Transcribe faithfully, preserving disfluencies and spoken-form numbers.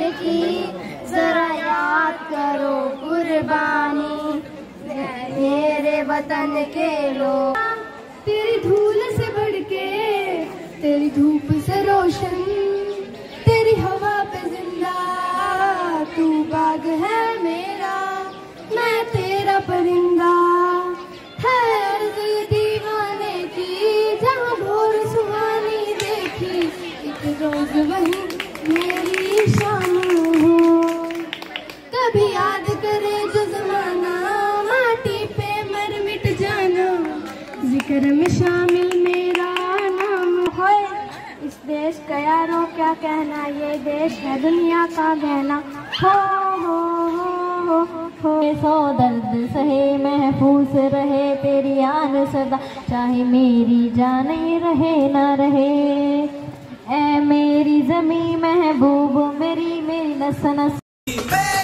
की, जरा याद करो कुर्बानी मेरे वतन के लोग। तेरी धूल से बढ़ के, तेरी धूप से रोशन, तेरी हवा पे जिंदा, तू बाग है मेरा, मैं तेरा परिंदा। है अर्ज़ दीवाने की, जहाँ भोर सुहानी देखी, एक रोज वही मेरी शाम हो। कभी याद करे जो ज़माना, माटी पे मर मिट जाना, जिक्र में शामिल मेरा नाम है। इस देश का यारों क्या कहना, ये देश है दुनिया का गहना। हो हो हो हो हो सो दर्द सहे, महफूज रहे तेरी आन सदा, चाहे मेरी जान रहे ना रहे। ए मेरी ज़मीं महबूब मेरी, मेरी नस नस